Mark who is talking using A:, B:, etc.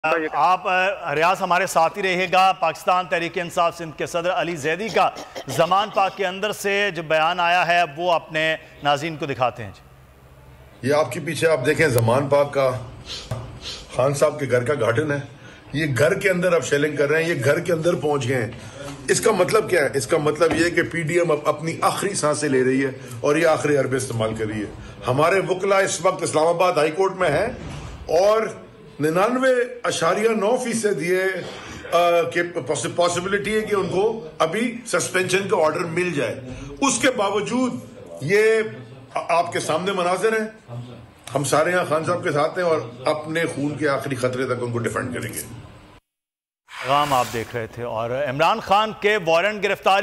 A: आप रियाज हमारे साथ ही रहिएगा। पाकिस्तान तहरीक इंसाफ सिंध के सदर अली जैदी का जमान पाक के अंदर से जो बयान आया है वो अपने नाज़रीन को दिखाते हैं।
B: ये आपके पीछे आप देखें जमान पाक का खान साहब के घर का गार्डन है। ये घर के अंदर अब शेलिंग कर रहे हैं, ये घर के अंदर पहुंच गए हैं। इसका मतलब क्या है? इसका मतलब ये है कि पीडीएम अब अपनी आखिरी सांसें ले रही है और ये आखिरी अरबे इस्तेमाल कर रही है। हमारे वकला इस वक्त इस्लामाबाद हाई कोर्ट में है और 99.9% ये पॉसिबिलिटी है कि उनको अभी सस्पेंशन का ऑर्डर मिल जाए। उसके बावजूद ये आपके सामने मनाजिर हैं। हम सारे यहाँ खान साहब के साथ हैं और अपने खून के आखिरी खतरे तक उनको डिफेंड करेंगे।
A: पैगाम आप देख रहे थे। और इमरान खान के वारंट गिरफ्तारी